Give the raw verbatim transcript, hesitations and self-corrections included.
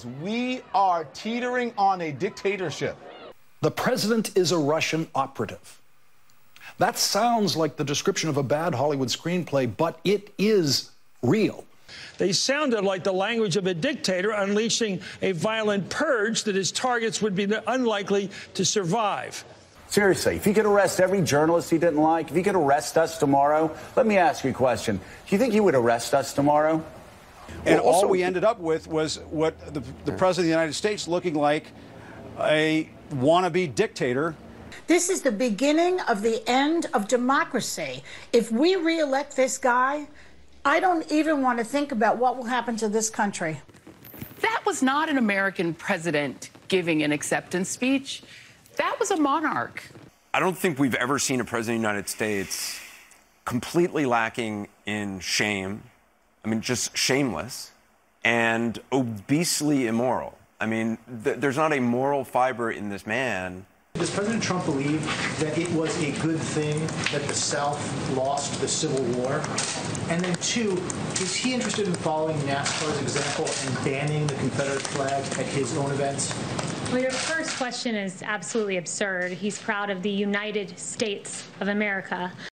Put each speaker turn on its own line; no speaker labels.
we are teetering on a dictatorship.
The president is a Russian operative. That sounds like the description of a bad Hollywood screenplay, but it is real.
They sounded like the language of a dictator unleashing a violent purge that his targets would be unlikely to survive.
Seriously, if he could arrest every journalist he didn't like, if he could arrest us tomorrow, let me ask you a question. Do you think he would arrest us tomorrow?
And
well, also,
all we ended up with was what the, the President of the United States looking like a wannabe dictator.
This is the beginning of the end of democracy. If we reelect this guy, I don't even want to think about what will happen to this country.
That was not an American president giving an acceptance speech. That was a monarch.
I don't think we've ever seen a president of the United States completely lacking in shame. I mean, just shameless and obesely immoral. I mean, th there's not a moral fiber in this man.
Does President Trump believe that it was a good thing that the South lost the Civil War? And then, two, is he interested in following NASCAR's example and banning the Confederate flag at his own events?
Well, your first question is absolutely absurd. He's proud of the United States of America.